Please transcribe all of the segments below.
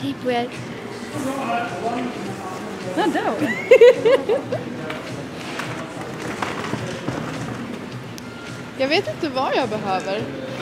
Hej på er. Ja, då. Jag vet inte vad jag behöver.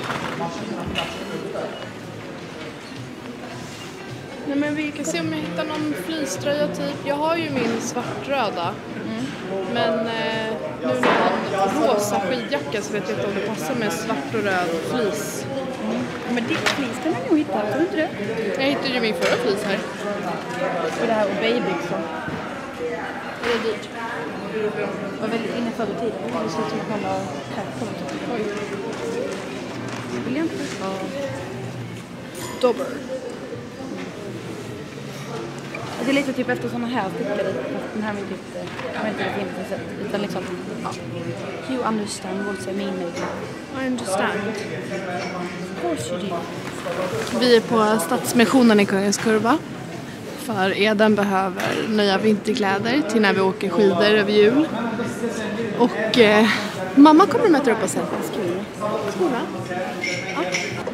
Nej, men vi kan se om jag hittar någon fleecetröja typ. Jag har ju min svartröda. Men nu när jag har en rosa skidjacka så vet jag inte om det passar med svart och röd fleece. Men ditt fleece kan man nog hitta, tror du inte det? Jag hittade ju min förra fleece här. Och det här och babybyxor. Är det dyrt? Det var väldigt inne förr i tiden. Det ser ut som att man har här. Oj. Vill jag inte? Ja. Dobber. Jag är lite typ efter såna här stickade. Den här är typ, jag vet inte det finns sätt. Utan liksom, ja. You understand what I mean maybe. I understand. Of course you do. Vi är på Stadsmissionen i Kungens Kurva. För Eden behöver nya vinterkläder till när vi åker skidor över jul. Och mamma kommer att möta upp oss sen. Skola. Ja.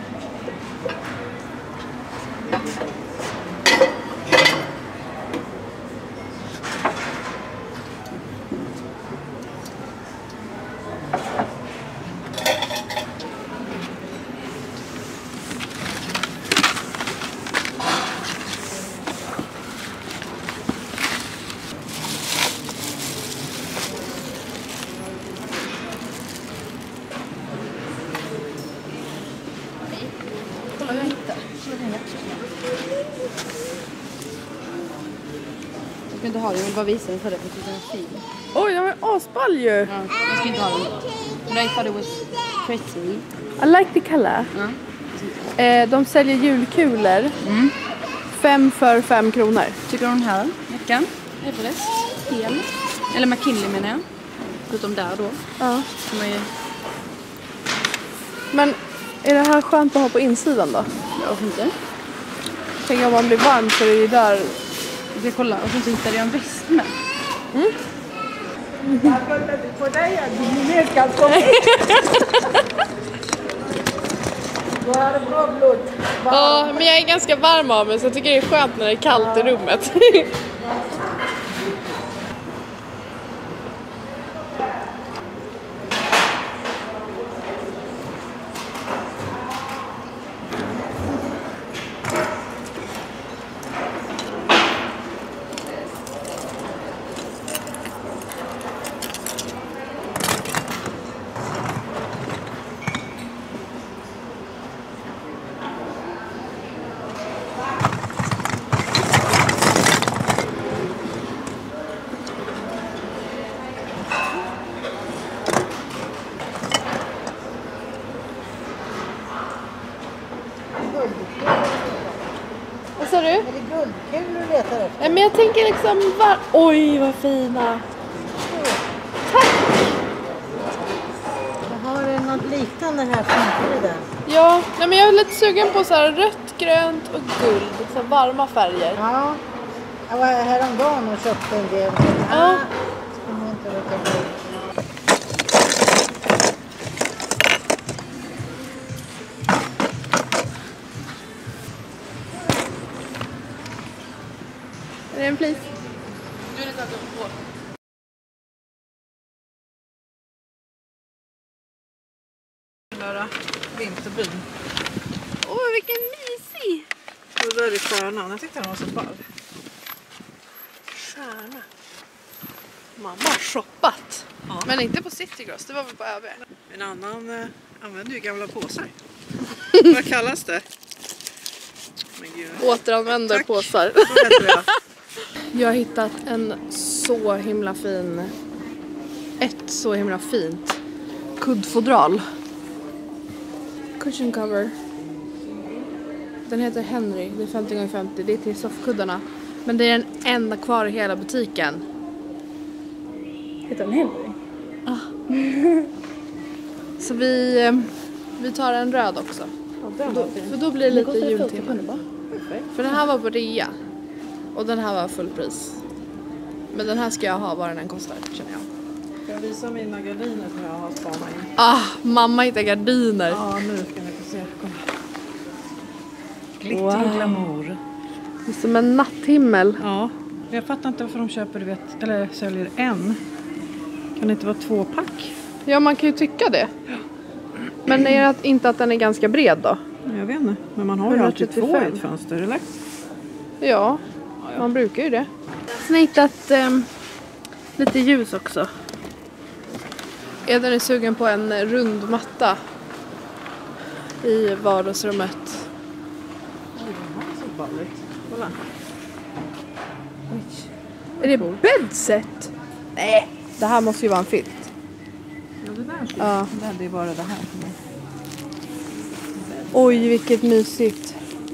Jag ska inte ha den, jag vill bara visa den för det, för det är fin. Oj, de är asball ju! Ja, jag ska inte ha den. But I thought it was pretty. I like the color. De säljer julkulor. 5 för 5 kronor. Tycker du den här jackan? Everest. Hel. Eller McKinley menar jag. Förutom där då. Ja. Som är... Men är det här skönt att ha på insidan då? Jag vet inte. Tänk om man blir varm så är det ju där. Vi ska kolla. Och så hittade jag en väst med. Ja, men jag är ganska varm av mig så jag tycker det är skönt när det är kallt i rummet. Vad sa du? Är det guldkulor du letar efter? Nej, men jag tänker liksom oj vad fina. Tack! Jag har något liknande här framför den. Ja, nej, men jag är lite sugen på så här rött, grönt och guld. Så varma färger. Ja, jag var häromdagen och köpte en del. Ja. Ska man inte låta bli. Är det en flis? Du är lite att på. Vinterbyn. Åh, vilken mysig! Och där är stjärnan. Jag tyckte den var så ball. Stjärna. Mamma har shoppat. Ja. Men inte på City Gross, det var väl på ÖB. En annan använder ju gamla påsar. Vad kallas det? Men gud. Återanvänder Tack. påsar. Så heter det. Jag har hittat ett så himla fint kuddfodral. Cushion cover. Den heter Henry, det är 50x50, det är till soffkuddarna. Men det är den enda kvar i hela butiken. Heter den Henry? Så vi tar en röd också. För då blir det lite jultema. För den här var på rea. Och den här var fullpris. Men den här ska jag ha vad den än kostar, känner jag. Ska jag visa mina gardiner som jag har spanat in? Mamma hittar gardiner. Ja, nu ska ni få se. Glitter och glamour. Det är som en natthimmel. Ja, jag fattar inte varför de köper, du vet, eller säljer en. Kan det inte vara 2-pack? Ja, man kan ju tycka det. Men är det inte att den är ganska bred då? Jag vet inte, men man har ju alltid 2 i 135. ett fönster, eller? Ja, man brukar ju det. Sen har jag hittat lite ljus också. Eden är sugen på en rund matta i vardagsrummet. Kolla. Är det bedset? Nej, det här måste ju vara en filt. Ja, det där Ja. det hade ju bara det här för mig. Oj, vilket mysigt.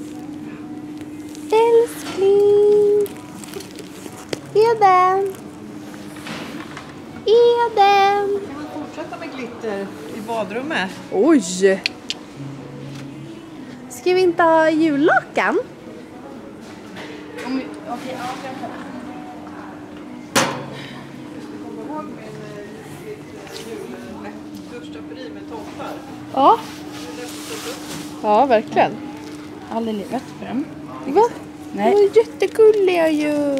Älskling. Eden. Eden. Kan man fortsätta med glitter i badrummet? Oj. Ska vi inte ha jullakan? Duschdraperi med tomtar. Ja. Ja, verkligen. Aldrig legat för dem. Va? Nej. De är jättegulliga ju.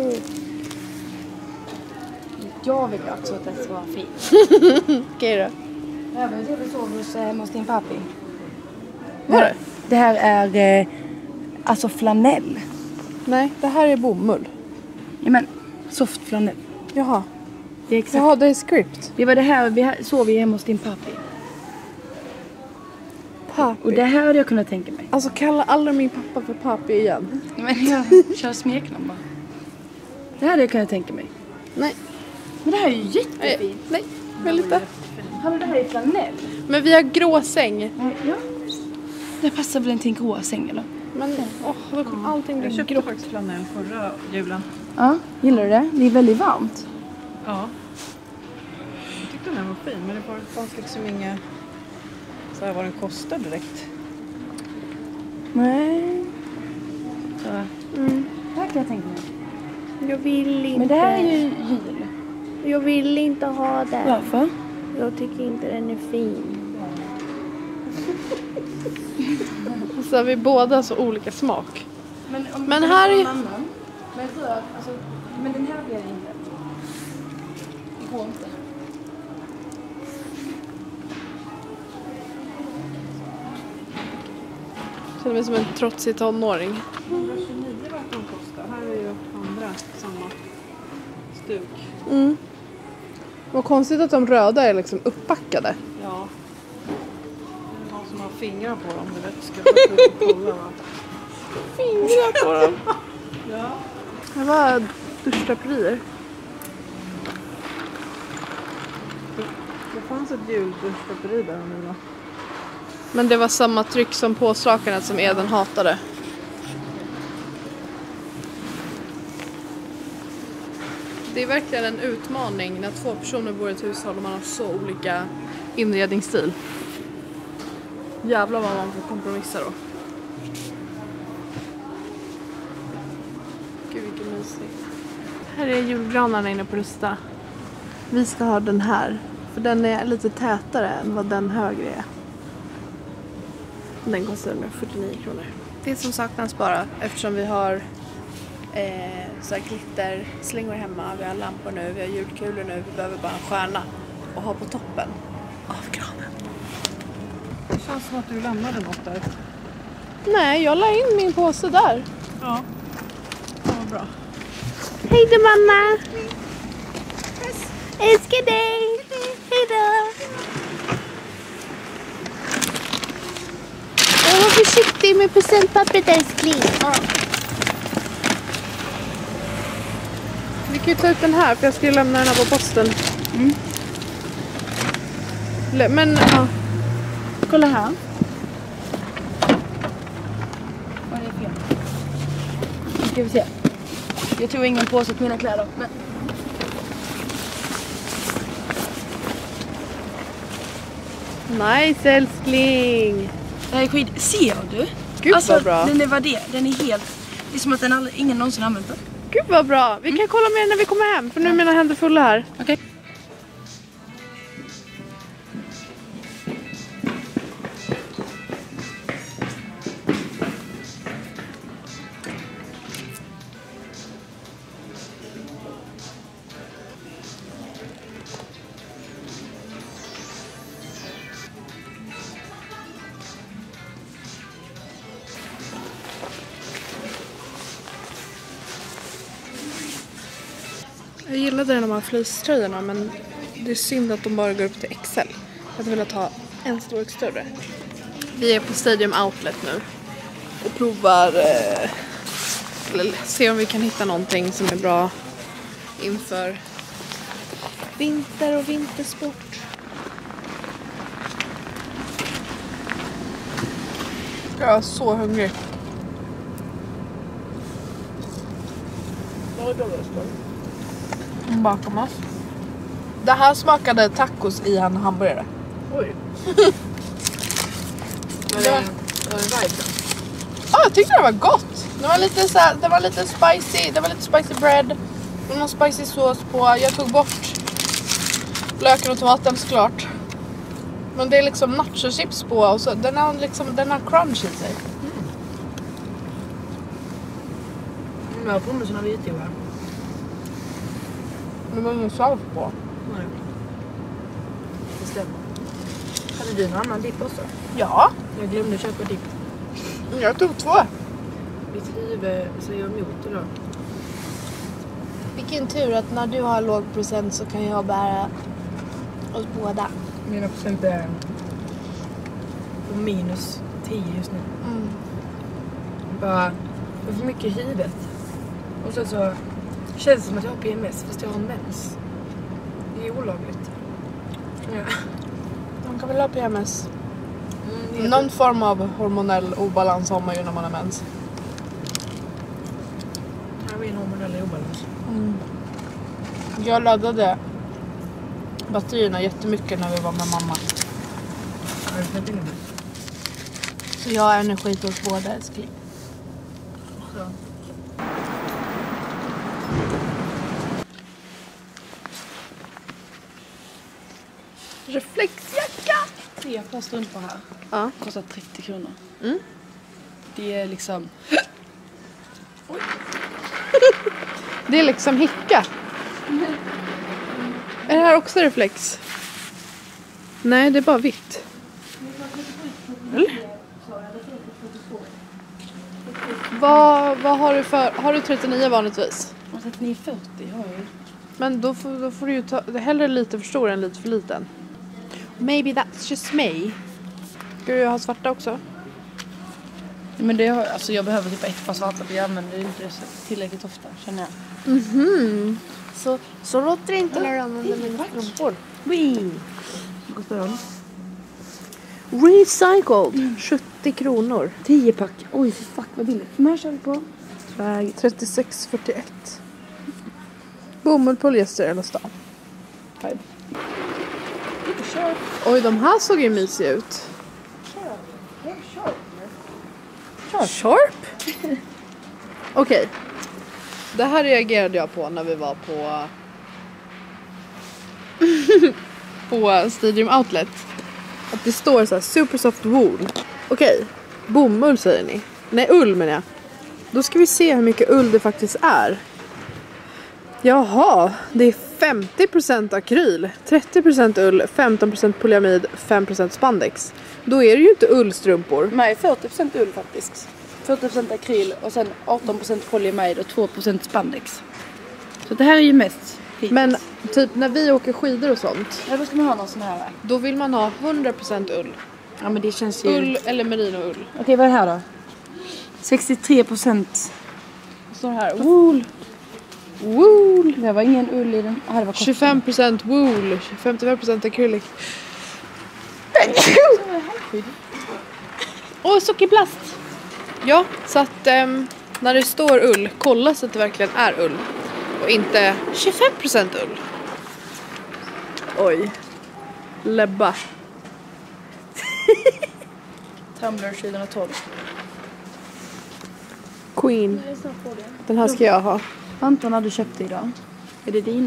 Jag vill också att det ska vara fint. Okej då. Jag vet inte, sov hos hos din pappi. Var det? Det här är alltså flanell. Nej, det här är bomull. Ja, men soft flanell. Jaha. Det är exakt. Jaha, det är script. Det var det här vi sov hemma hos din pappi. Papi. Och det här hade jag kunnat tänka mig. Alltså kalla aldrig min pappa för papi igen. Men jag kör smeknamn bara. Det här hade jag kunnat tänka mig. Nej. Men det här är ju jättefint. Nej, men lite. Hallå, det här är flanell. Men vi har grå säng. Ja. Det passar väl inte en grå säng eller? Men då kommer allting Jag bli köpte grått. faktiskt flanell förra julen. Ja, gillar du det? Det är väldigt varmt. Ja. Jag tyckte den här var fin, men det fanns liksom inga så här vad den kostar direkt. Nej. Så. Det här kan jag tänka mig. Jag vill inte. Men det här är ju jul. Jag vill inte ha den. Varför? Jag tycker inte den är fin. Så har vi båda så olika smak. Men här är... Men röd, alltså, men den här blir inte. Det går inte. Känner mig som en trotsig tonåring. 129 var att de kostar. Här är ju andra samma stuk. Mm. Vad konstigt att de röda är liksom uppbackade. Ja. Det är någon som har fingrar på dem, du vet. Ska jag kolla va? Fingrar på dem. Ja. Det var duschdraperier. Det fanns ett julduschdraperi där nu då. Men det var samma tryck som påslakanet som Eden hatade. Det är verkligen en utmaning när 2 personer bor i ett hushåll och man har så olika inredningsstil. Jävlar vad man får kompromissa då. Gud vilken mysigt. Här är julgranarna inne på Rusta. Vi ska ha den här. För den är lite tätare än vad den högre är. Den kostar 149 kronor. Det som saknas bara eftersom vi har så här glitterslingor hemma. Vi har lampor nu, vi har julkulor nu. Vi behöver bara en stjärna och ha på toppen av granen. Det känns som att du lämnade något där. Nej, jag la in min påse där. Ja. Det var bra. Hej då mamma! Älskar dig! Hej då! Var försiktig med presentpappret älskling. Ja. Vi kan ju ta ut den här för jag ska ju lämna den här på posten. Men ja. Kolla här. Vad är det fel? Nu ska vi se. Jag tog ingen påse på mina kläder. Men... Nice älskling! Det här är skit. Ser du? Gud vad bra. Den är helt... Det är som att ingen någonsin använt den. Gud vad bra! Vi kan kolla mer när vi kommer hem för nu är mina händer fulla här. Okej. Jag gillade de här fleecetröjorna, men det är synd att de bara går upp till XL. Jag hade velat ha en storlek större. Vi är på Stadium Outlet nu och provar eller se om vi kan hitta någonting som är bra inför vinter och vintersport. Jag är så hungrig. Bakom oss. Det här smakade tacos i en hamburgare. Oj. Ja, jag tyckte det var gott. Det var lite så här, det var lite spicy, det var lite spicy bread. Och någon spicy sås på. Jag tog bort löken och tomaten såklart. Men det är liksom nachochips på och så den har crunch i sig. Jag har pommes och vitjordar. Det var ingen sås på. Nej. Det stämmer. Hade du någon annan dipp också? Ja, Jag glömde köpa dipp. jag tog 2. Mitt huvud säger emot idag. Vilken tur att när du har låg procent så kan jag bära oss båda. Mina procent är på minus 10 just nu. Bara jag får mycket i huvudet. Och sen så känns det som att jag har PMS fast jag har mens. Det är olagligt. Ja. Man kan väl ha PMS. Någon form av hormonell obalans har man ju när man har mens. Här är en hormonell obalans. Jag laddade batterierna jättemycket när vi var med mamma. Har du släppt in det? Så jag har energi för oss båda, älskling. Ja. Reflexjacka! 3 par strumpor här. Ja. Kostar 30 kronor. Mm. Det är liksom... Det är liksom hicka. Är det här också reflex? Nej, det är bara vitt. Eller? Vad har du för... Har du 39 vanligtvis? 39,40 har jag ju. Men då får du ju ta... Det är hellre lite för stor än lite för liten. Maybe that's just me. Ska du ha svarta också? Men det har, alltså jag behöver typ ett par svarta, för jag använder inte det tillräckligt ofta, känner jag. Så låter det inte när du använder mina strumpor. Wee! Vad kostar de? Recycled. 70 kronor. 10 pack. Oj, fuck vad billigt. Men här kör vi på. 36,41. Bomull, polyester eller stan. Oj, de här såg ju mysiga ut. Sharp? Okej. Det här reagerade jag på när vi var på på Stadium Outlet. Att det står så här super soft wool. Okej. Bomull säger ni. Nej, ull menar jag. Då ska vi se hur mycket ull det faktiskt är. Jaha, det är 50% akryl, 30% ull, 15% polyamid, 5% spandex. Då är det ju inte ullstrumpor. Nej, 40% ull faktiskt. 40% akryl och sen 18% polyamid och 2% spandex. Så det här är ju mest hittills. Men typ när vi åker skidor och sånt, Ja, då ska man ha någon sån här. då vill man ha 100% ull. Ja, men det känns ju... Ull eller merinoull. Okej, vad är det här då? 63%. Vad står det här? Wool. Wool. Det var ingen ull i den. Ah, det var 25% wool, 55% akrylik. Och sockerplast. Ja, så att när det står ull, kolla så att det verkligen är ull. Och inte 25% ull. Oj. Lebba. Tumblr 2012. Queen. Den här ska jag ha. Vantarna du köpte idag. Är det dina?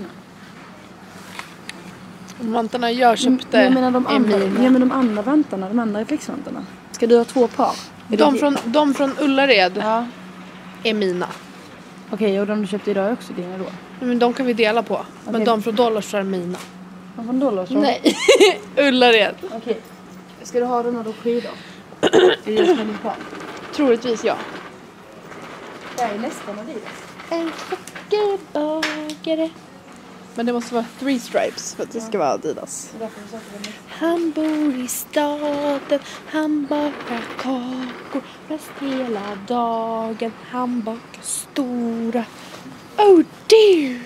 Vantarna jag köpte Jag menar de andra, mina. jag menar de andra vantarna, de andra reflexvantarna. Ska du ha 2 par? Är De från Ullared Ja. är mina. Okej, och de du köpte idag är också dina då? Men de kan vi dela på. Men Okej. de från Dollars är mina. Vad från dollar? Nej, Ullared. Okej. Ska du ha den när du skidor? Är det som är din plan? Troligtvis ja. Jag är nästan Adidas. En sockerbagare. Men det måste vara 3 stripes för att det ska vara Adidas. Han bor i staden, han bakar kakor mest hela dagen. Han bakar stora. Oh dear!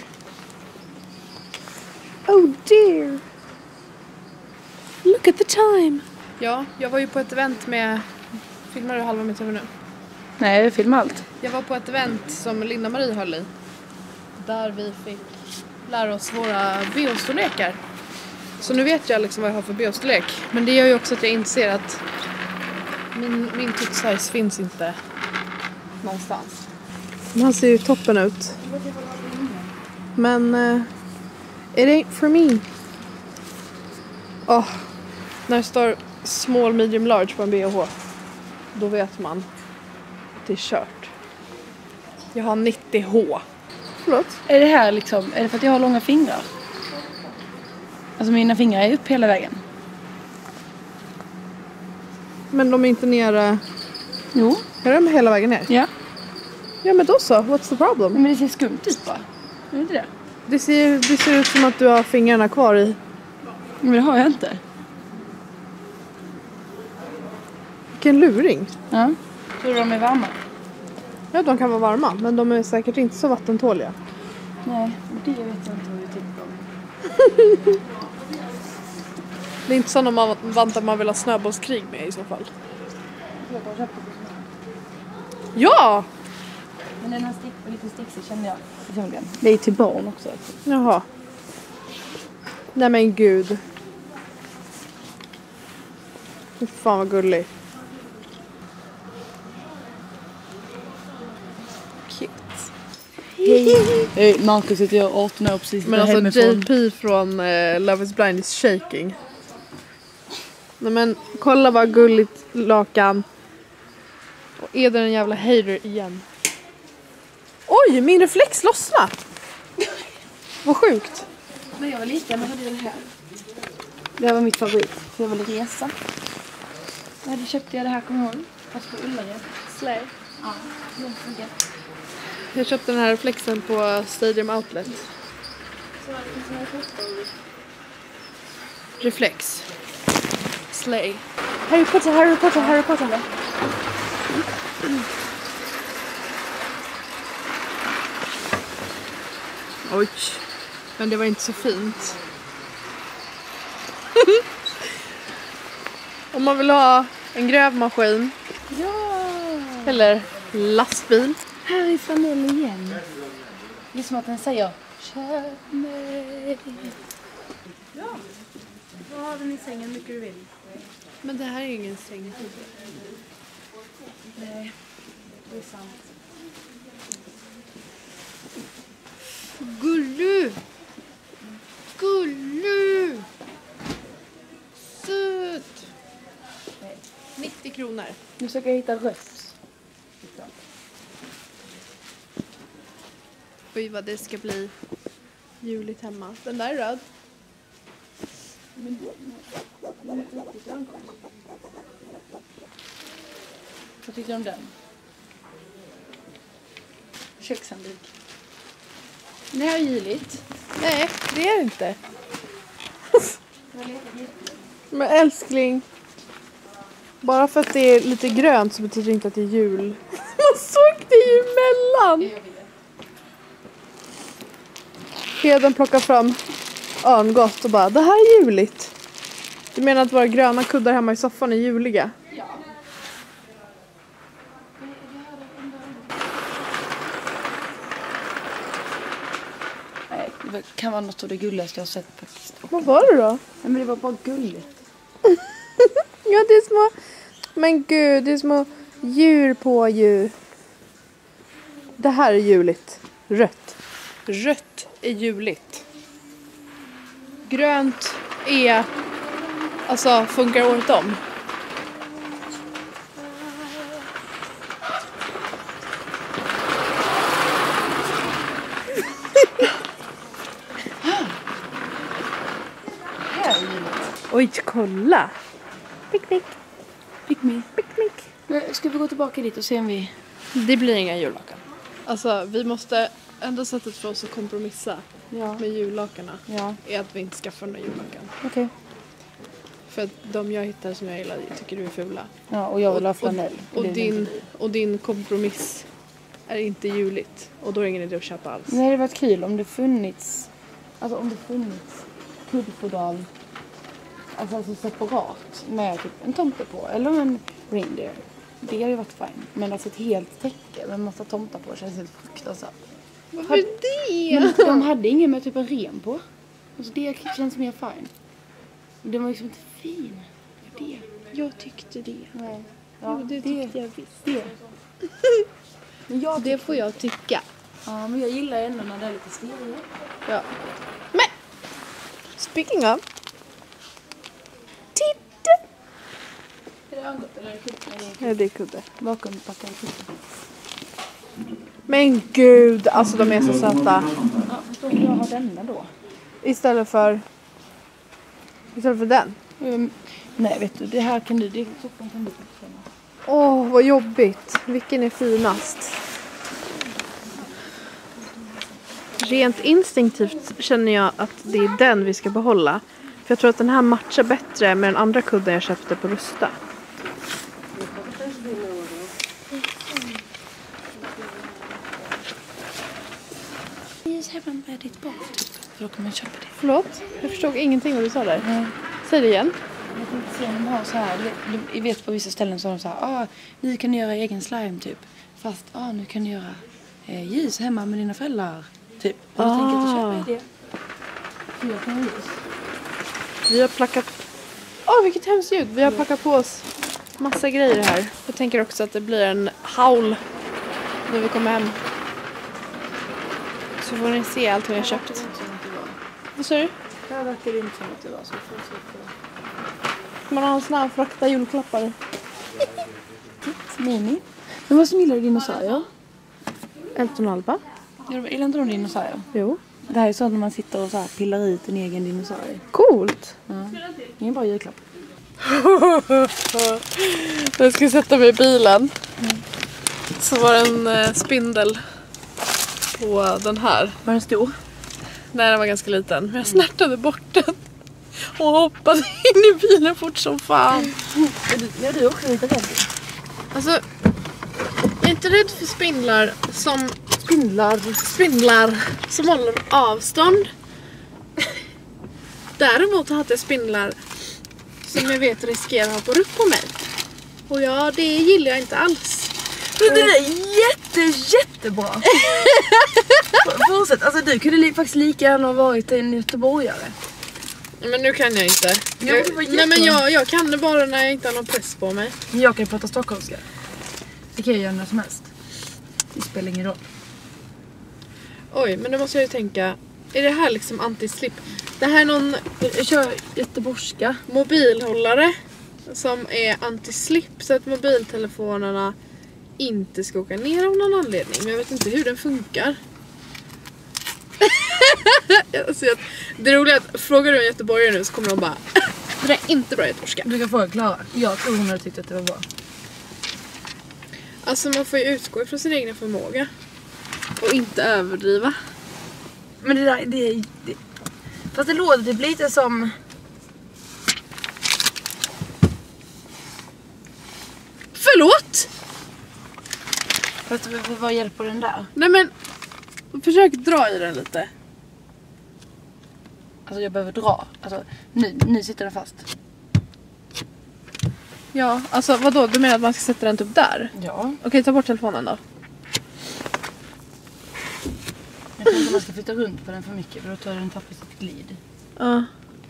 Oh dear! Look at the time! Ja, jag var ju på ett event med... Filmar du halva mitt huvud nu? Nej, jag filmar allt. Jag var på ett event som Linda-Marie höll i. Där vi fick lära oss våra BH-storlekar. Så nu vet jag liksom vad jag har för BH-storlek. Men det gör ju också att jag inser att min tooth size finns inte någonstans. Man ser ju toppen ut. Men it ain't for me. När det står small, medium, large på en BH, då vet man att det är kört. Jag har 90H. Förlåt? Är det här liksom, är det för att jag har långa fingrar? Alltså mina fingrar är upp hela vägen. Men de är inte nere... Jo. Är de hela vägen ner? Ja. Ja, men då så. What's the problem? Men det ser skumt ut bara. Är det inte det? Det ser ut som att du har fingrarna kvar i... Men det har jag inte. Vilken luring. Ja. Tror du de är varma? Ja, de kan vara varma. Men de är säkert inte så vattentåliga. Nej, det vet jag inte vad jag tycker om. Det är inte sådana vantar man vill ha snöbollskrig med i så fall. Ja! Men den här lite sticksig kände jag. Det är till barn också. Jaha. Nej men gud. Fy fan vad gullig. Cute. Hej. Marcus heter jag 18 år precis. Men alltså JP från Love is Blind is shaking. Nej men kolla vad gulligt lakan. Och är det en jävla hater igen? Oj, min reflex lossna. Vad sjukt. När jag var liten hade jag den här. Det här var mitt favorit. För jag ville resa. Då köpte jag det här, kommer jag ihåg. Fast på Ullared. Slay. Ja, det funkar. Jag köpte den här reflexen på Stadium Outlet. Reflex. Slay. Harry Potter, Harry Potter, Harry Potter. Oj, men det var inte så fint. Om man vill ha en grävmaskin. Ja! Eller lastbil. Här är familjen igen. Det är som att den säger köp mig. Ja. Vad har den i sängen mycket du vill? Men det här är ingen säng. Nej, det är sant. Gullu! Gullu! Söt! 90 kronor. Nu försöker jag hitta rött. Oj vad det ska bli juligt hemma. Den där är röd. Vad tyckte du om den? Kökshanduk. Det här är juligt. Nej, det är det inte. Men älskling. Bara för att det är lite grönt så betyder det inte att det är jul. Man såg det ju emellan. Heden plockar fram örngott och bara, det här är juligt. Du menar att våra gröna kuddar hemma i soffan är juliga? Ja. Nej, det kan vara något av det gulligaste jag har sett faktiskt. Vad var det då? Nej, men det var bara gulligt. Ja, det är små... Men gud, det är små djur på djur. Det här är juligt. Rött. Rött är juligt. Grönt är... Alltså, funkar året om. Oj, kolla. Picknick. Picknick. Picknick. Ska vi gå tillbaka dit och se om vi... Det blir inga jullakan. Alltså, vi måste enda sättet för oss att kompromissa med jullakarna är att vi inte skaffar några jullakan. Okej. För att de jag hittar som jag gillar tycker du är fula. Ja, och jag vill ha flanell. Och din kompromiss är inte juligt. Och då är det ingen idé att köpa alls. Nej, det var kul om det funnits... Alltså om det funnits kuddfodral alltså separat med typ en tomte på. Eller en reindeer. Det har ju varit fine. Men alltså ett helt täcke med en massa tomtar på känns helt fruktansvärt. Varför det? Men de hade ingen med typ en ren på. Alltså det känns mer fine. Den var liksom inte fin. Det. Jag tyckte det. Nej. Ja, det tyckte jag visst. Det. Men det får jag tycka. Ja, men jag gillar ändå när det är lite stirrigt. Ja. Men! Speaking of. Titta! Är det öngott eller är det kudde? Ja, det är kudde. Bakom packar kudde. Men gud, alltså de är så söta. Ja, förstår du, jag har denna då. Istället för den. Nej, vet du, det här kan du, det soffan kan du bestämma. Åh, vad jobbigt. Vilken är finast? Rent instinktivt känner jag att det är den vi ska behålla. För jag tror att den här matchar bättre med den andra kudden jag köpte på Rusta. För då kan man köpa det. Förlåt? Jag förstod ingenting vad du sa där. Säg det igen. Jag tänkte se om de har så här, du vet på vissa ställen så har de så här, ni kan göra egen slime typ. Fast, nu kan du göra ljus hemma med dina föräldrar. Typ. Och jag tänker att jag köper det. Jag kan ljus. Vi har plackat... vilket hemskt ljud. Vi har packat på oss massa grejer här. Jag tänker också att det blir en haul när vi kommer hem. Så får ni se allt vi har köpt. Vad sa du? Det här verkar inte som att det var så. Man har en sån här frakta julklappar. Mini. Men vad som gillar du dinosaurier? Elton Alba. Gillar inte de dinosaurier? Jo. Det här är sånt när man sitter och så här pillar ut en egen dinosaurie. Coolt. Ja. Det är en bra julklapp. Jag ska sätta mig i bilen. Så var det en spindel på den här. Var den stor? Nej, den var ganska liten. Men jag snärtade bort den. Och hoppade in i bilen fort som fan. Ja, du är också lite rädd. Alltså, jag är inte rädd för spindlar som... Spindlar som håller avstånd. Däremot hade jag spindlar som jag vet riskerar att hoppa upp på mig. Och ja, det gillar jag inte alls. Men det är jättebra. Fortsätt. Alltså du kunde faktiskt lika gärna ha varit en göteborgare. Men nu kan jag inte. Nej, men jag kan det bara när jag inte har någon press på mig. Jag kan prata stockholmska. Det kan jag göra när som helst. Det spelar ingen roll. Oj, men då måste jag ju tänka. Är det här liksom anti-slip? Det här är någon... Jag kör göteborgska. Mobilhållare som är anti-slip så att mobiltelefonerna inte ska åka ner av någon anledning. Men jag vet inte hur den funkar. Det roliga är att frågar du en göteborgare nu så kommer de bara det är inte bra göteborgska. Du kan fråga Klara. Jag tror hon hade tyckt att det var bra. Alltså man får ju utgå ifrån sin egen förmåga. Och inte överdriva. Men det där, det fast det låter typ lite som... Förlåt! Fast vad hjälper den där? Nej men, försök dra i den lite. Alltså jag behöver dra. Alltså nu sitter den fast. Ja, alltså vadå? Du menar att man ska sätta den typ där? Ja. Okej, ta bort telefonen då. Jag tror inte man ska flytta runt på den för mycket för då tar den tappar sitt glid. Ja.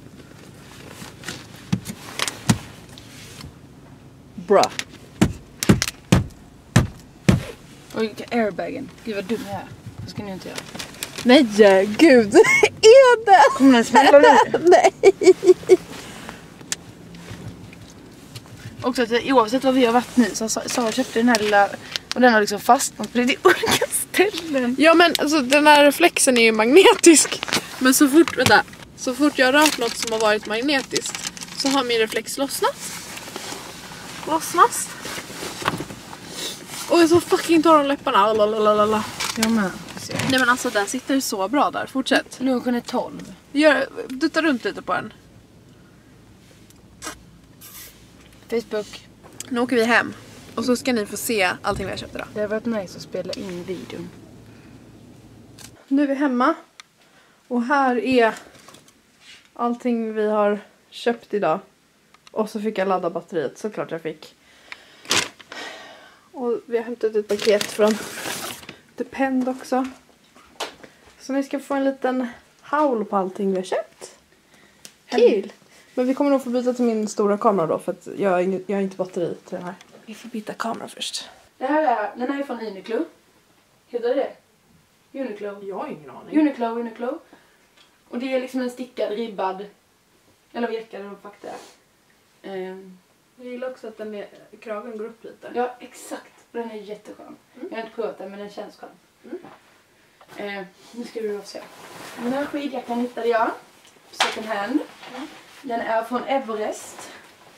Bra. Och airbagen. Gud vad dum jag är. Vad ska ni inte göra? Nej, gud. Är det? Kommer den smälla nu? Nej. Också att oavsett vad vi har varit nu så Sara köpte den här lilla och den har liksom fastnat på det olika ställen. Ja men alltså den här reflexen är ju magnetisk. Men så fort jag har rört något som har varit magnetiskt så har min reflex lossnat. Och jag så fucking tar om läpparna. Lalalala. Jag med. se. Nej men alltså den sitter så bra där, fortsätt. Lunchen är 12. Dutta runt lite på den. Facebook. Nu åker vi hem. Och så ska ni få se allting vi har köpt idag. Det har varit nice att spela in videon. Nu är vi hemma. Och här är allting vi har köpt idag. Och så fick jag ladda batteriet, såklart jag fick. Och vi har hämtat ett paket från Depend också. Så ni ska få en liten haul på allting vi har köpt. Kul! Men vi kommer nog få byta till min stora kamera då, för att jag har inte batteri till den här. Vi får byta kamera först. Den här är från Uniqlo. Heter det? Uniqlo. Jag har ingen aning. Uniqlo. Och det är liksom en stickad, ribbad. Eller virkad eller vad fuck det är. Jag gillar också att kragen går upp lite. Ja, exakt. Den är jätteskön. Jag har inte provat den, men den känns skön. Nu ska vi då se. Den här skidjackan hittade jag. Second hand. Den är från Everest.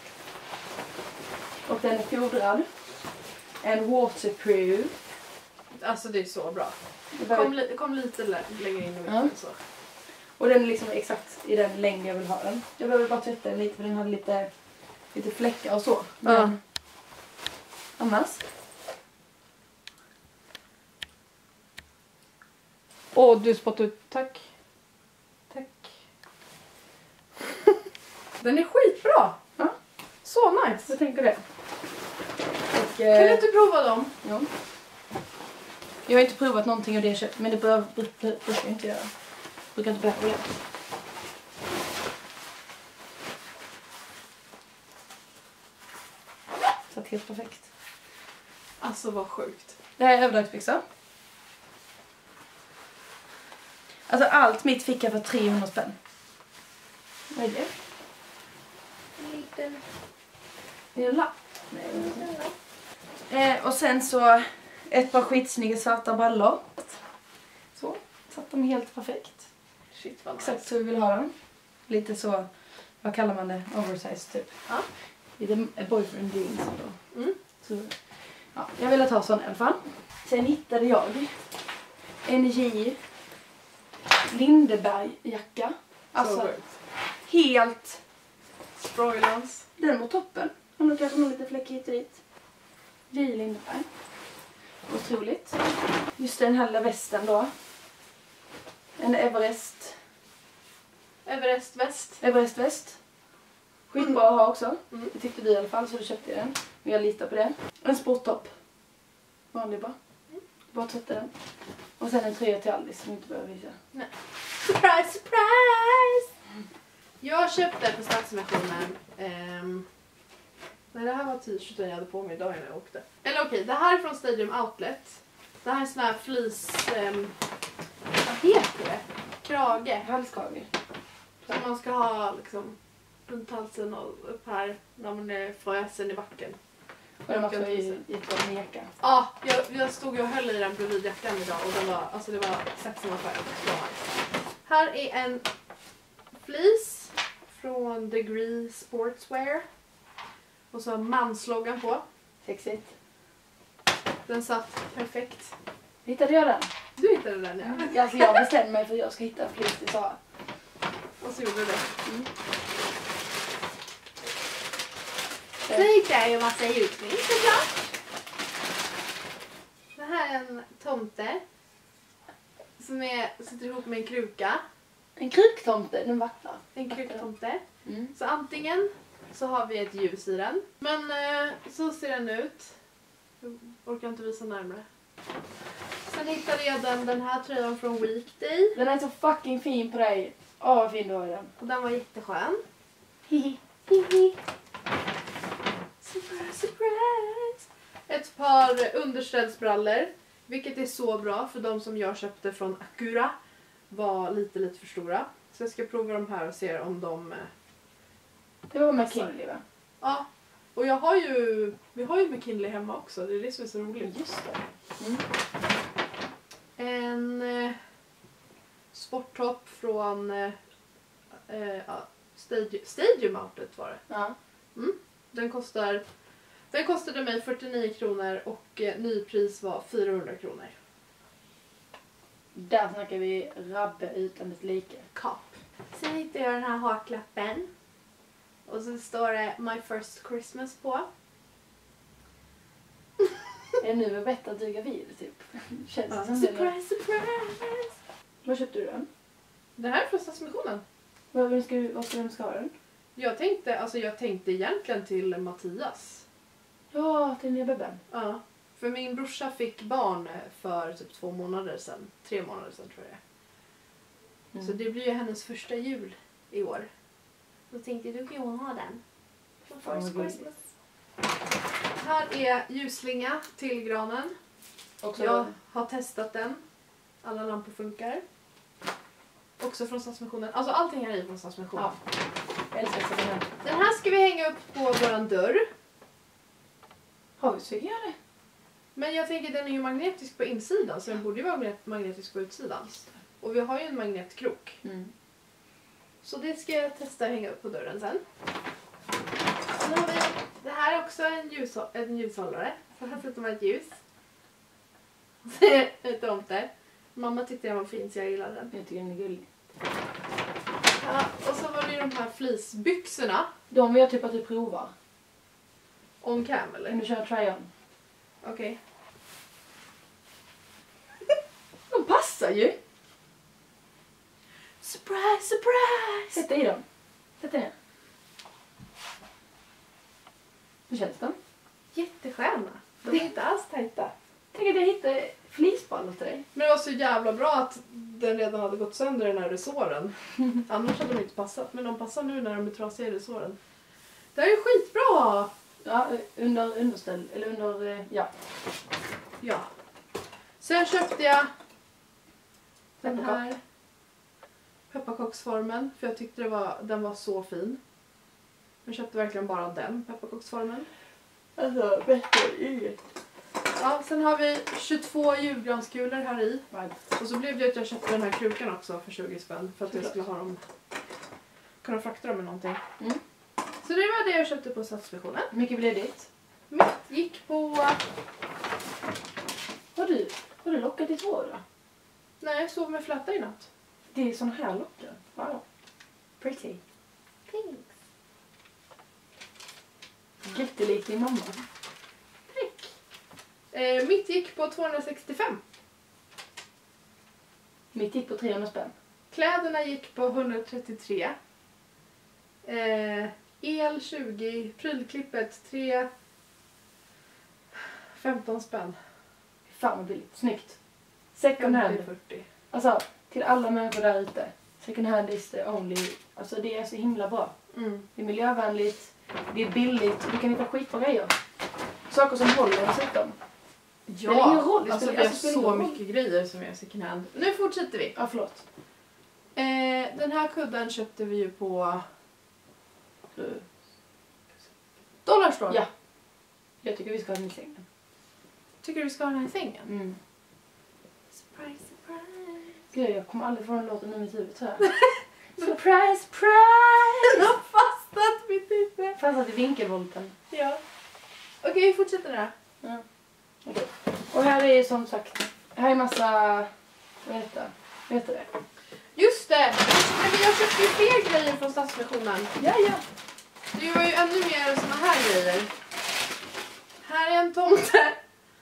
Och den är fodrad. En waterproof. Alltså det är så bra. Kom lite längre in och så. Och den är liksom exakt i den längd jag vill ha den. Jag behöver bara tvätta den lite för den hade lite fläckar och så. Men annars. Åh, du spottar ut. Tack. Den är skitbra. Ja. Så nice. Jag tänker det. Och, kan du inte prova dem? Ja. Jag har inte provat någonting av det jag köpt, men det brukar jag inte göra. Brukar inte behöva det. Så att helt perfekt. Alltså vad sjukt. Det här är överdragsbyxor. Alltså allt mitt fick jag för 300 spänn. Vad är det? En liten... Är det en lapp? Nej. Och sen så ett par skitsnygga svarta brallor. Så satt de helt perfekt. Shit vad Exakt nice. så vi vill ha dem. Lite så, vad kallar man det? Oversize typ. Ja. Lite boyfriend jeans då. Så, Ja, jag ville ta sån i alla fall. Sen hittade jag en J Lindeberg-jacka. Alltså helt Sproilans. den var toppen. Han har kanske lite fläck hit och dit. J Lindeberg. Otroligt. Just den här lilla västen då. En Everest väst. Skitbra att ha också. Det tyckte vi i alla fall, så då köpte jag den. Men jag litar på det. En sporttopp. Vanlig bara. Bara tvätta den. Och sen en tröja till Alice som inte behöver visa. Nej. Surprise, surprise! Jag köpte på Stadsmissionen. Nej, det här var t-shirten jag hade på mig idag innan jag åkte. Eller okej, det här är från Stadium Outlet. Det här är sån här flis... vad heter det? Krage. Halskrage. Som man ska ha liksom runt halsen och upp här när man är frösen i backen. Och den också i ett jacka. Ja, jag stod och höll i den bredvid jackan idag och den var, alltså det var exakt samma färg. Här är en fleece från Degree Sportswear. Och så har mansloggan på. Sexigt. Den satt perfekt. Hittade jag den? Du hittade den, ja. Alltså jag bestämde mig för att jag ska hitta en fleece till Sara. Och så gjorde du det. Så hittade jag ju massa ljusning såklart. Det här är en tomte. Som sitter ihop med en kruka. En kruktomte, den vacklar. En kruktomte. Så antingen så har vi ett ljus i den. Men så ser den ut. Jag orkar inte visa närmare. Sen hittade jag den här tröjan från Weekday. Den är så fucking fin på dig. Åh, vad fin du har i den. Och den var jätteskön. Hihi. Surprise, surprise! Ett par underställsbrallor. Vilket är så bra för de som jag köpte från Acura var lite för stora. Så jag ska prova de här och se om de... Det var McKinley va? Ja. Och vi har ju McKinley hemma också. Det är det som är så roligt. Just det. En sporttopp från Stadium Outlet var det. Ja. Den kostade mig 49 kronor och nypris var 400 kronor. Där snackar vi rabbe utan dess like. Kapp. Sen hittade jag den här haklappen. Och så står det My First Christmas på. Är nu bättre att du är gravid typ? Känns det som Surprise, surprise! Vad köpte du den? Det här är från Stadsmissionen. Vad ska du ha den? Jag tänkte egentligen till Mattias. Ja, till nya bebben. Ja. För min brorsa fick barn för typ 2 månader sedan. 3 månader sedan tror jag. Mm. Så det blir ju hennes första jul i år. Då tänkte jag, du kan hon ha den. Fan, First vad Christmas. Här är ljusslinga till granen. Också Jag har testat den. Alla lampor funkar. Också från Stadsmissionen. Alltså allting här är från Stadsmissionen. Ja. Jag älskar så den här. Den här ska vi hänga upp på våran dörr. Har vi så kan jag göra det? Men jag tänker den är ju magnetisk på insidan så den borde ju vara magnetisk på utsidan. Och vi har ju en magnetkrok. Mm. Så det ska jag testa att hänga upp på dörren sen. Sen har vi, det här är också en ljushållare. Så här sätter man ett ljus. En tomte. Mamma tyckte den var fin så jag gillade den. Jag tycker den är gullig. Ja, och så var det ju de här fleecebyxorna. De vill jag typ att du provar. On cam Kan eller? du köra try-on? Okej. De passar ju! Surprise, surprise! Sätt i dem. Sätt ner. Hur känns de? Jättesköna. De är inte alls tajta. Tänk att jag hittade fleeceballor till dig. Men det var så jävla bra att den redan hade gått sönder den här resåren. Annars hade de inte passat. Men de passar nu när de är trasiga i resåren. Det här är skitbra! Ja, under underställ. Eller under, ja. Ja. Sen köpte jag den här pepparkaksformen. För jag tyckte den var så fin. Jag köpte verkligen bara den pepparkaksformen. Alltså, bättre inget. Ja, sen har vi 22 julgranskulor här i. Right. Och så blev det att jag köpte den här krukan också för 20 spänn. För att jag skulle ha dem, kunna frakta dem med någonting. Mm. Så det var det jag köpte på Stadsmissionen. Hur mycket blev det? Mitt gick på... Har du lockat ditt hår då? Nej, jag sov med fläta i natt. Det är sån här lockar. Wow. Pretty. Thanks. Jättelikt din mamma. Tack. Mitt gick på 265. Mitt gick på 300 spänn. Kläderna gick på 133. El 20. Prylklippet 3. 15 spänn. Fan vad billigt. Snyggt. Second hand. 40. Alltså, till alla människor där ute. Second hand is the only. Alltså det är så himla bra. Mm. Det är miljövänligt. Det är billigt. Du kan hitta skitbra grejer. Saker som håller dessutom. spelar ingen roll. Alltså, vi har så mycket grejer som är second hand. Nu fortsätter vi. Ja, förlåt. Den här kudden köpte vi ju på Dollarstore. Ja. Jag tycker vi ska ha den i sängen. Tycker du vi ska ha den här i sängen? Mm. Surprise, surprise. Gud, jag kommer aldrig få den låten i mitt huvud så här. Surprise, surprise! Den har fastnat mitt huvud. Fastnat i vinkelvolten. Ja. Okej, vi fortsätter där. Ja. Okej. Och här är som sagt, här är massa, vad heter det? Just det! Men jag köpte ju fler grejer från Stadsmissionen. Ja. Det var ju ännu mer såna här grejer. Här är en tomte.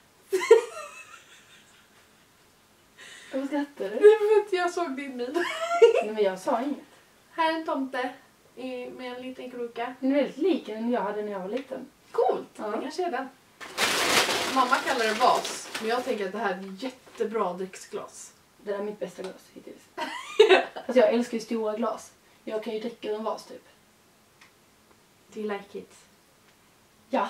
Vad skrattar du? Det var för att jag såg din min. Nej, men jag sa inget. Här är en tomte med en liten kruka. Den är väldigt lik den jag hade när jag var liten. Coolt! Ja. Det kanske är den. Mamma kallar det vas, men jag tänker att det här är jättebra dricksglas. Det är mitt bästa glas hittills. Alltså jag älskar ju stora glas. Jag kan ju dricka ur en vas typ. Do you like it? Ja.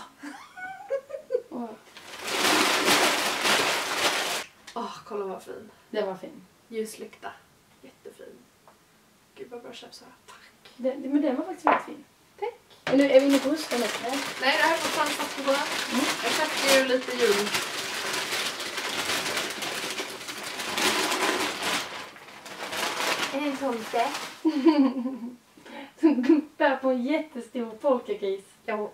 Kolla vad fin. Det var fin. Ljuslykta. Jättefin. Gud vad bra köp, Sara. Tack. Men den var faktiskt väldigt fin. Tack. Men nu är vi inne på rusten nu. Nej, det här är fortfarande Stadsmissionen. Jag köpte ju lite jul. En tomte. Bär på en jättestor polkagris. Ja.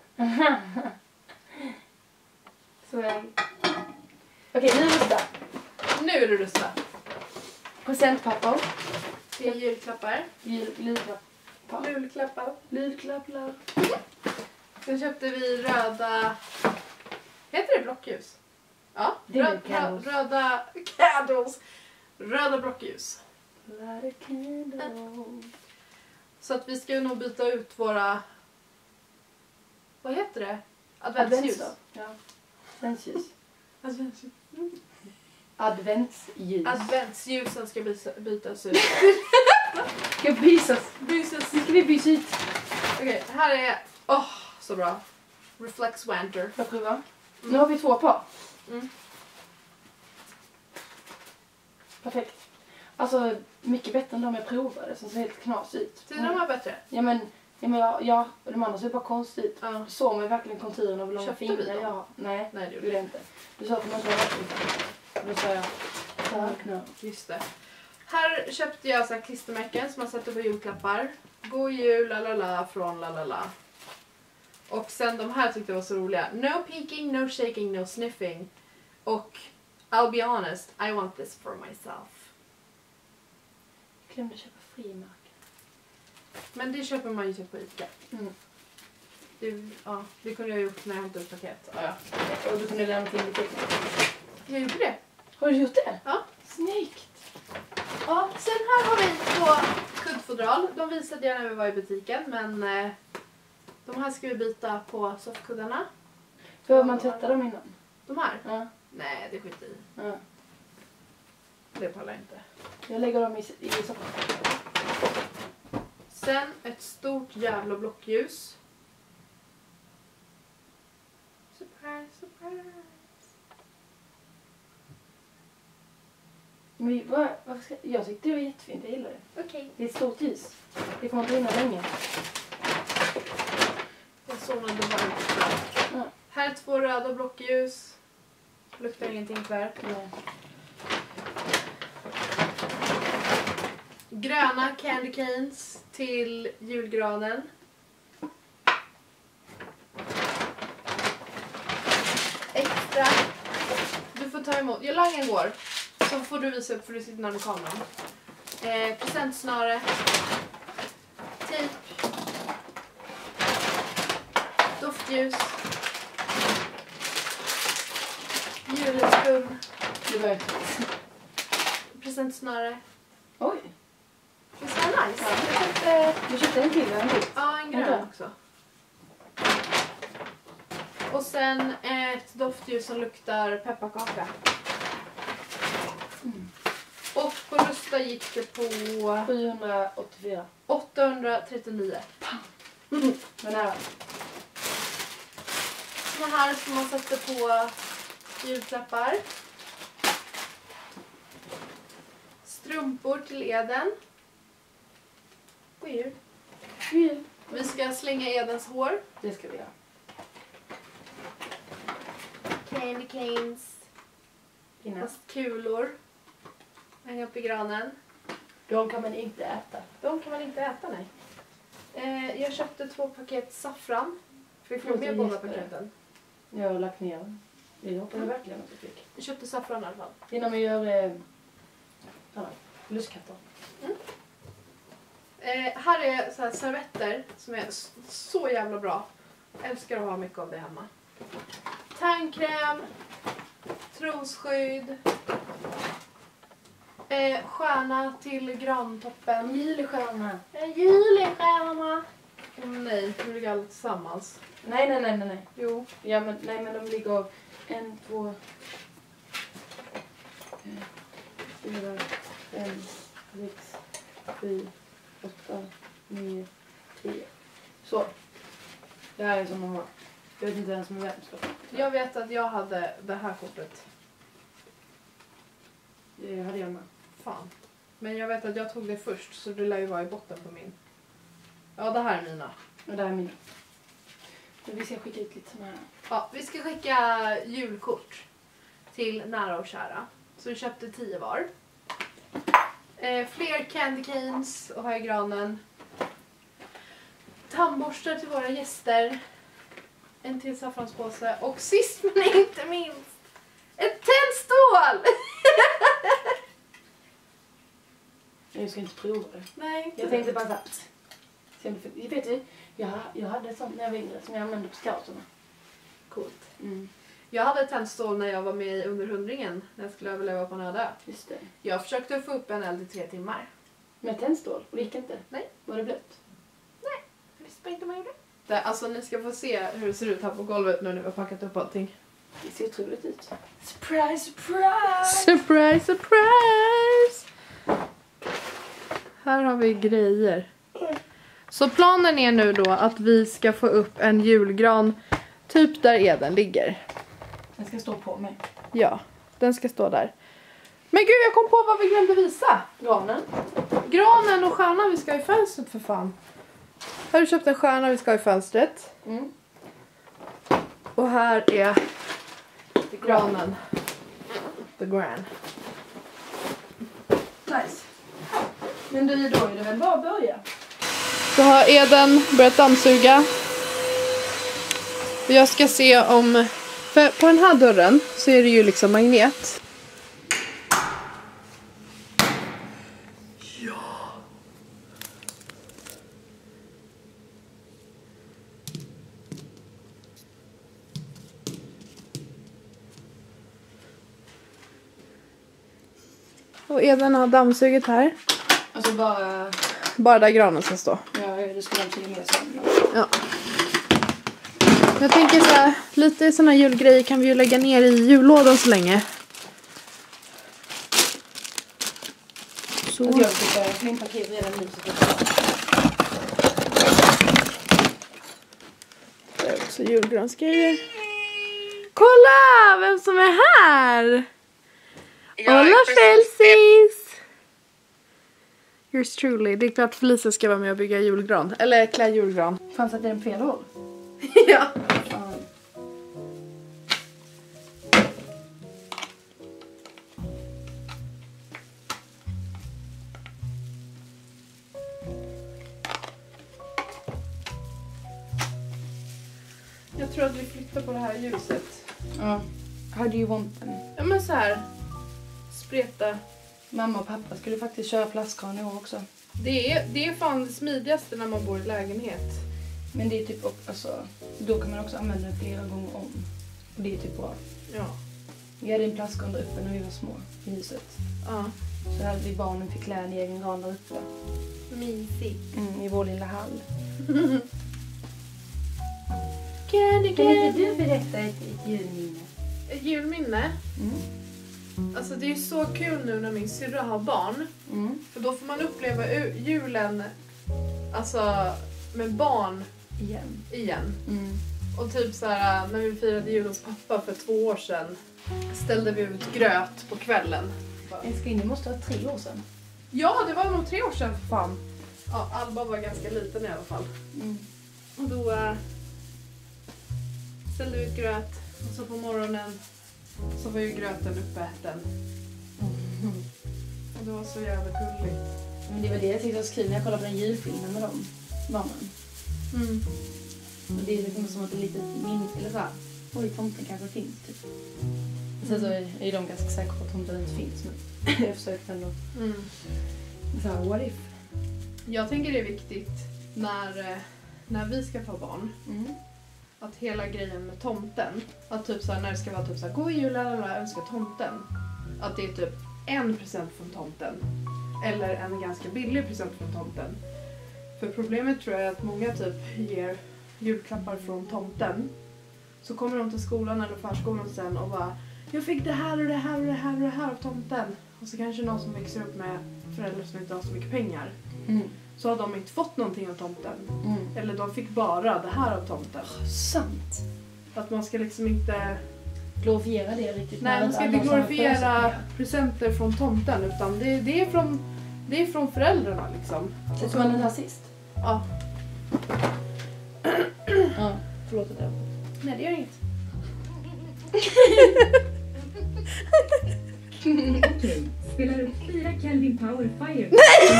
Så är det. Okej, nu rustar. Nu är det rustat. presentpapper. Till julklappar. Julklappar. Julklappar. Sen köpte vi röda... Heter det blockljus? Ja, Det är candles. röda candles. Röda blockljus. Light a candle. Så att vi ska nog byta ut våra... Vad heter det? Adventsljus. Ja. Adventsljus. Adventsljus. Adventsljus. Adventsljusen ska bytas ut. Ska bysas. Bytas. Nu ska vi byta ut. Okej, här är... så bra. Reflex Wanter. Får jag prova? Nu har vi 2 par. Mm. Perfekt. Alltså, mycket bättre än de jag provade som ser helt knas ut. Tycker de var bättre? Ja, men och de andra ser bara konstigt ut. Ja. Såg man verkligen konturerna av långa Köpte fingrar? vi dem? Ja. Nej, Nej, det det gjorde gjorde jag inte. Du sa att de inte var verkligen. Då sa jag, saknar. Just det. Här köpte jag så här klistermärken som man sätter på julklappar. God jul, lalala, från lalala. Och sen de här tyckte jag var så roliga. No peeking, no shaking, no sniffing. Och I'll be honest, I want this for myself. Jag glömde köpa frimärken. Men det köper man ju typ på Ica. Mm. Det kunde jag gjort när jag hämtade upp paket. Ja. Och du kunde lämna till lite. Jag gjorde det. Har du gjort det? Ja. Snyggt. Ja, sen här har vi 2 kuddfodral. De visade jag när vi var i butiken, men de här ska vi byta på soffkuddarna. Behöver man tvätta dem innan? De här? Ja. Nej, det skiter i. Ja. Det pallar jag inte. Jag lägger dem i soffan. Sen ett stort jävla blockljus. Surprise, surprise. Men jag tyckte det var jättefint, jag gillar det. Okej. Det är ett stort ljus. Det kommer att brinna länge. Jag zonade varmt. Ja. Här är 2 röda blockljus. Luktar ingenting tyvärr. Nej. Gröna candy canes till julgranen. Extra. Du får ta emot. Jag langen går. Så får du visa upp för du sitter närmare kameran. Presentsnöre. Tejp. Doftljus. Julskum. Det var Presentsnöre. Oj. Visst är det nice? Du köpte en till, en till. Ja, en grön också. Och sen ett doftljus som luktar pepparkaka. Mm. Och på Rusta gick det på 784. 839. Men här. Såna här som man sätter på julklappar. Strumpor till Eden. God jul. Jul. Vi ska slänga Edens hår. Det ska vi göra. Candy canes. Innan. Fast kulor. Hänga upp i granen. De kan man inte äta. De kan man inte äta, nej. Jag köpte 2 paket saffran. För vi får Låter med båda jätte- paketen. Jag har lagt ner den. Det hoppas jag verkligen att jag fick. Jag köpte saffran i alla fall. Innan vi gör lustkatter. Här är så här servetter som är så jävla bra. Jag älskar att ha mycket av det hemma. Tandkräm. Trosskydd. Stjärna till grantoppen. Julstjärna. En julstjärna. Nej, nu ligger alla tillsammans. Nej. Jo. Ja, men, nej, men de ligger 1, 2, 4, 5, 6, 7, 8, 9, 10. Så. Det här är som de var. Jag vet inte ens med vem ska. Jag vet att jag hade det här kortet. Det hade jag med. Fan. Men jag vet att jag tog det först så det lär ju vara i botten på min. Ja, det här är mina. Och det här är mina. Men vi ska skicka ut lite såna här. Ja, vi ska skicka julkort till nära och kära. Så vi köpte 10 var. Fler candy canes och ha i granen. Tandborstar till våra gäster. En till saffranspåse. Och sist men inte minst, ett tändstål! Jag ska inte prova det. Nej. Jag tänkte bara att... Vet du, jag hade ett sånt när jag var yngre som jag använde på scouterna. Coolt. Mm. Jag hade ett tändstål när jag var med i Under 100-ringen. När jag skulle överleva på en öde. Just det. Jag försökte få upp en eld i 3 timmar. Med tändstål? Och det gick inte? Nej. Var det blött? Nej, jag visste bara inte vad jag gjorde. Alltså ni ska få se hur det ser ut här på golvet nu när vi har packat upp allting. Det ser otroligt ut. Surprise, surprise! Surprise, surprise! Här har vi grejer. Så planen är nu då att vi ska få upp en julgran typ där Eden ligger. Den ska stå på mig. Ja, den ska stå där. Men gud, jag kom på vad vi glömde visa. Granen. Granen och stjärnan vi ska ha i fönstret för fan. Här har du köpt en stjärna vi ska ha i fönstret. Mm. Och här är granen. The gran. Nice. Men då är det väl bara att börja. Så har Eden börjat dammsuga. Och jag ska se om... För på den här dörren så är det ju liksom magnet. Ja. Och Eden har dammsugit här. Alltså bara... Bara där granen ska stå. Ja, det skulle jag inte med sen. Ja. Jag tänker så här, lite såna julgrejer kan vi ju lägga ner i jullådan så länge. Så. Alltså jag ska börja min paket redan nu. Det är också julgransgrejer. Kolla vem som är här! Hola Felsis! Yours truly. Det är klart Felicia ska vara med och bygga julgran. Eller klä julgran. Fanns att det är en fel håll? Ja. Jag tror att vi flyttar på det här ljuset. Ja. How do you want them? Ja men så här. Spreta. Mamma och pappa skulle faktiskt köra plastkran i år också. Det är fan det smidigaste när man bor i lägenhet. Men det är typ alltså, då kan man också använda den flera gånger om. Och det är typ bra. Ja. Vi hade en plastkran där uppe när vi var små i huset. Ja. Så hade vi barnen fick klä en egen gran där uppe. Mysigt. I vår lilla hall. Kan inte du berätta ett julminne? Ett julminne? Mm. Alltså det är så kul nu när min syrra har barn. Mm. För då får man uppleva julen alltså med barn igen. Mm. Och typ så här när vi firade jul hos pappa för 2 år sedan ställde vi ut gröt på kvällen. Älskling, det måste vara 3 år sedan. Ja, det var nog 3 år sedan för fan. Ja, Alba var ganska liten i alla fall. Mm. Och då ställde vi ut gröt och så på morgonen så var ju gröten uppäten. Och det var så jävla gulligt. Men det var det jag tyckte var så kul när jag kollade på den julfilmen med dem barnen. Mm. Och det är liksom som att det är lite minne eller såhär. Oj, tomten kanske finns typ. Sen så är de ganska säkra på att tomten inte finns. Men jag försökte ändå. Mm. Såhär, what if? Jag tänker det är viktigt när vi ska få barn. Mm. Att hela grejen med tomten. Att typ såhär, när det ska vara typ såhär, god jul eller önska tomten. Att det är typ 1% från tomten. Eller en ganska billig present från tomten. För problemet tror jag är att många typ ger julklappar från tomten. Så kommer de till skolan eller förskolan sen och bara, jag fick det här och det här och det här och det här av tomten. Och så kanske någon som växer upp med föräldrar som inte har så mycket pengar. Mm. Så har de inte fått någonting av tomten. Mm. Eller de fick bara det här av tomten. Sant. Att man ska liksom inte... Glorifiera det riktigt. Nej, man ska inte glorifiera presenter från tomten. Utan det är från föräldrarna liksom. Sätter man den här sist? Ja. Ja, förlåt det. Nej, det gör inget. Okej, spelar upp 4 Kelvin Power Fire.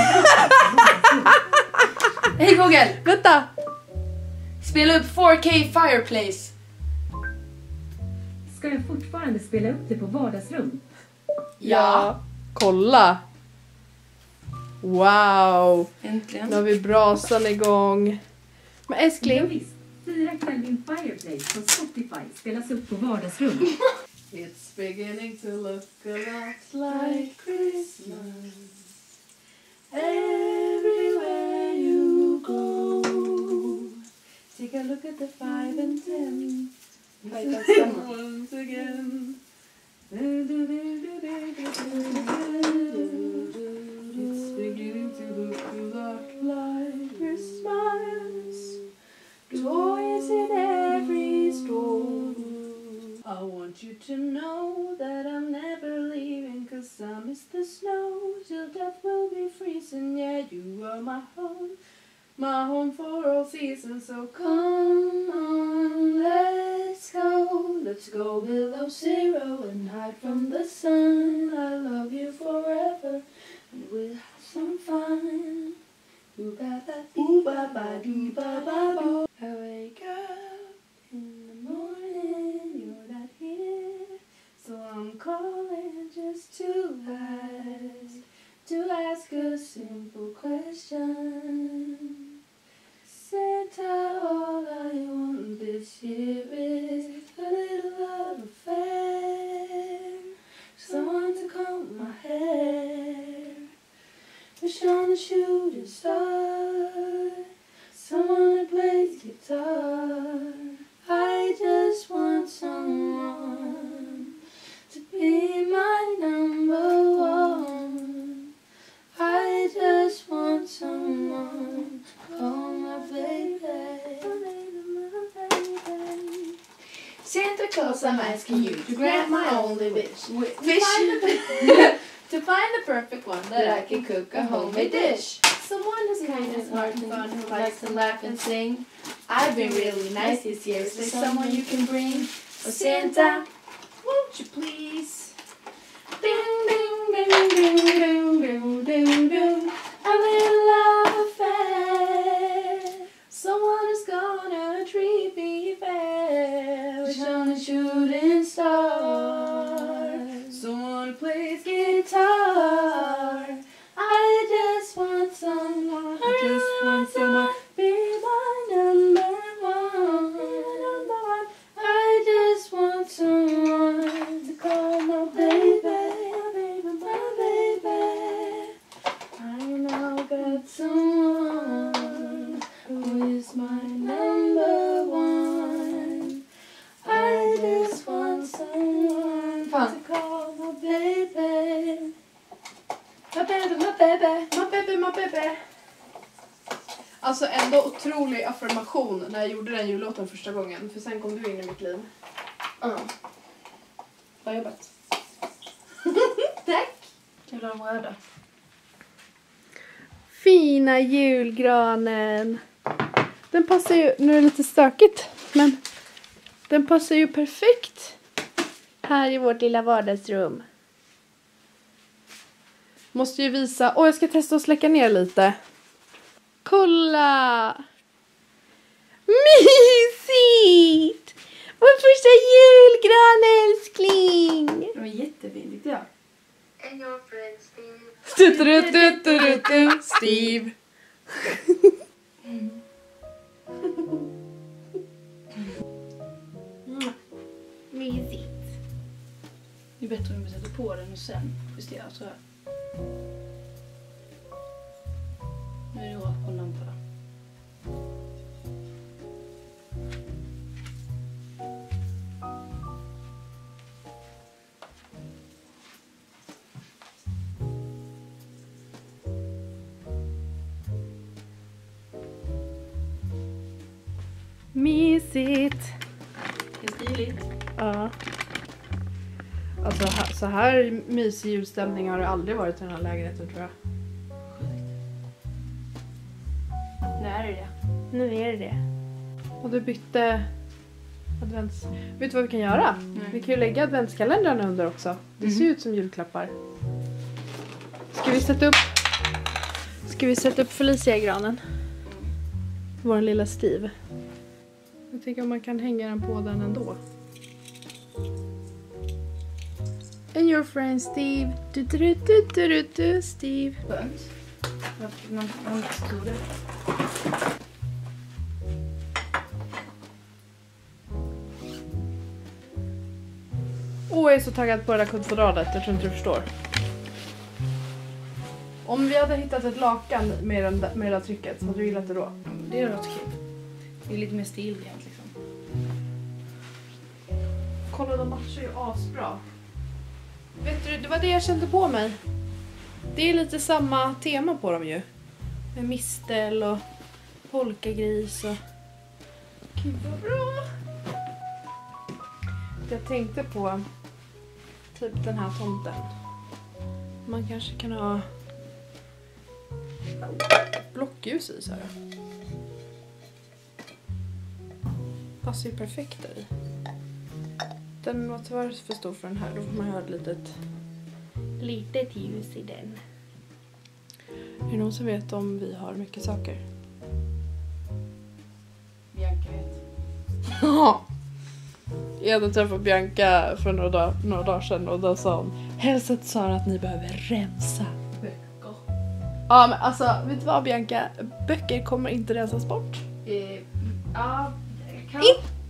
Hej Google! Vänta! Spela upp 4K Fireplace. Ska jag fortfarande spela upp det på vardagsrum? Ja. Kolla! Wow! Äntligen. Nu har vi brasan igång. Men Ja, älskling. visst. 4 Kelvin Fireplace på Spotify spelas upp på vardagsrum. It's beginning to look a lot like Christmas. Everywhere you go. Take a look at the 5 and 10. Once again. It's beginning to look a lot like Christmas. Toys in every store. I want you to know that I'm never leaving, 'cause I miss the snow till death will be freezing. Yeah, you are my home for all seasons. So come on, let's go below zero and hide from the sun. I love you forever and we'll have some fun. Ooh ba ba doo ba ba doo ba ba ba. I wake up in the morning, you're not here, so I'm calling just to ask a simple question. Santa, all I want this year is a little love affair, someone to comb my hair, wish on a shooting star, someone who plays guitar. I just want someone to be my number one. I just want someone to call my baby. Santa Claus, I'm asking you to grant my only wish. To find the perfect one that I can cook a homemade dish. Someone who's kind and smart and fun, who likes to laugh and sing. I've been really nice this year, so someone you can bring. Oh Santa, won't you please? Ding ding ding ding ding ding ding ding. A little love affair. Someone who's gonna treat me fair. Wish on a shooting star. Someone who plays guitar. I just want someone. Be my number one. I just want someone to call my baby. My baby. I now got someone who is my number one. I just want someone to call my baby. My baby, my baby, my baby, my baby. Alltså ändå otrolig affirmation när jag gjorde den jullåten första gången. För sen kom du in i mitt liv. Bra jobbat. Tack. Jag vill ha de röda. Fina julgranen. Den passar ju, nu är det lite stökigt, men den passar ju perfekt här i vårt lilla vardagsrum. Måste ju visa, jag ska testa att släcka ner lite. Kolla! Mysigt! Vår första julgran, älskling! Det var jättefint, ja. And your friend Steve. Steve. Mysigt. Det är bättre om vi sätter på den och sen justerar, tror jag. Nu är det rakt på lampan. Mysigt. Det är stiligt. Ja. Alltså så här mysig julstämning har det aldrig varit i den här lägenheten, tror jag. Nu är det det. Nu är det det. Och du bytte advents... Vet du vad vi kan göra? Vi kan ju lägga adventskalendrarna under också. Det ser ut som julklappar. Ska vi sätta upp Felicia i granen? Vår lilla Steve. Jag tänker om man kan hänga den på den ändå. And your friend Steve. Steve. Skönt. Man tror det. Jag är så taggad på det där kuddfodralet. Jag tror inte du förstår. Om vi hade hittat ett lakan med det där trycket så hade du gillat det då. Det är rätt kul. Det är lite mer stilrent liksom. Kolla, de matchar ju asbra. Vet du, det var det jag kände på mig. Det är lite samma tema på dem ju. Med mistel och polkagris och... Gud vad bra! Jag tänkte på typ den här tomten. Man kanske kan ha blockljus i så här. Passar ju perfekt där i. Den var tyvärr för stor för den här. Då får man ha ett litet ljus i den. Är det någon som vet om vi har mycket saker? Bianca vet. Ja. Jag hade träffat Bianca för några dagar sedan och då sa hon: hälsa till Sara att ni behöver rensa. Böcker. Ja men alltså, vet du vad Bianca? Böcker kommer inte rensas bort. Ja, kan...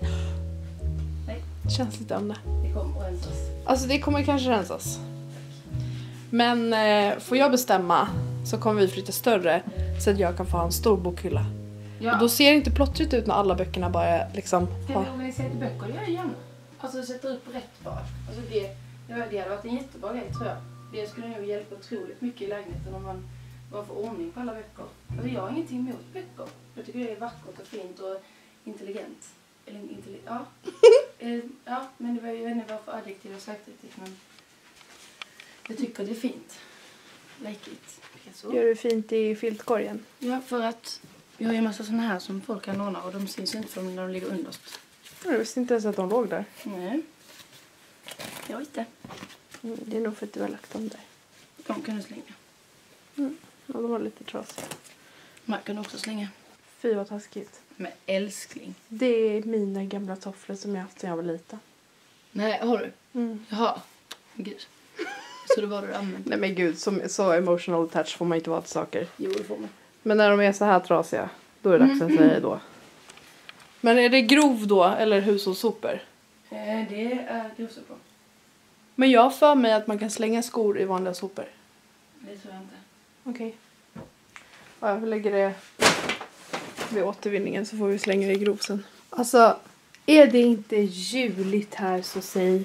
Känns lite om det. Det kommer att rensas. Alltså det kommer kanske rensas. Men får jag bestämma så kommer vi flytta större så att jag kan få ha en stor bokhylla. Ja. Och då ser det inte plottrigt ut när alla böckerna bara är liksom... Kan vi organisera till böcker? Det gör jag gärna. Alltså sätta upp rätt bara. Alltså det hade varit en jättebra grej tror jag. Det skulle nog hjälpa otroligt mycket i lägenheten om man bara får ordning på alla böcker. Alltså jag har ingenting emot böcker. Jag tycker det är vackert och fint och intelligent. Eller ja. Ja, men det var ju inte vad för adjektiv jag sagt riktigt, men jag tycker det är fint. Like it. Gör det fint i filtkorgen? Ja, för att vi har ju en massa sådana här som folk kan låna och de syns inte för när de ligger underst. Jag visste inte ens att de låg där. Nej. Jag vet inte. Det är nog för att du har lagt dem där. De kan du slänga. Ja, de var lite trasiga. Man kan också slänga. Fy vad taskigt. Med älskling. Det är mina gamla tofflor som jag haft sedan jag var liten. Nej, har du? Jaha. Gud. Så det var du använde. Nej men gud, så emotional attached får man inte vara till saker. Jo, det får man. Men när de är så här trasiga, då är det dags att säga då. Men är det grov då, eller hushållssopor? Det är grovsopor. Men jag har för mig att man kan slänga skor i vanliga sopor. Det tror jag inte. Okej. Ja, jag lägger det vid återvinningen så får vi slänga det i grov sen. Alltså, är det inte juligt här så säg.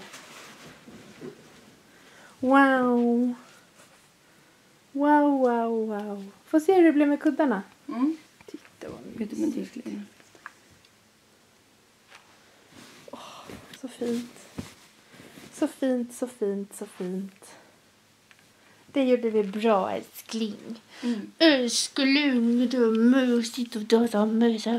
Wow. Wow, wow, wow. Får se hur det blir med kuddarna. Titta vad mysigt. Så fint. Så fint, så fint, så fint. Det gjorde vi bra, älskling. Älskling, du är mysigt och du är mysigt.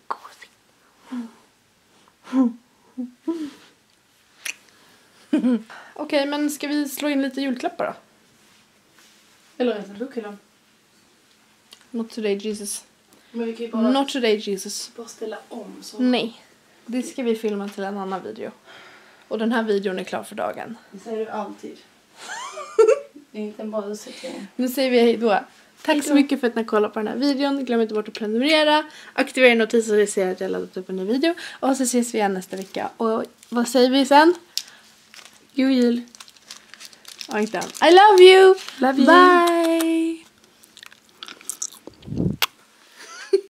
Okej, men ska vi slå in lite julklappar då? Eller en bokhyllan. Not today, Jesus. Men vi kan ju bara, Not today, Jesus. bara ställa om så. Nej, det ska vi filma till en annan video. Och den här videon är klar för dagen. Det säger du alltid. Det är inte en bra ursäkt. Nu säger vi hej då. Tack så mycket för att ni kollar på den här videon. Glöm inte bort att prenumerera. Aktivera notiser så att ni ser att jag laddat upp en ny video. Och så ses vi igen nästa vecka. Och vad säger vi sen? God jul. Ja, inte än. I love you. Love you. Bye.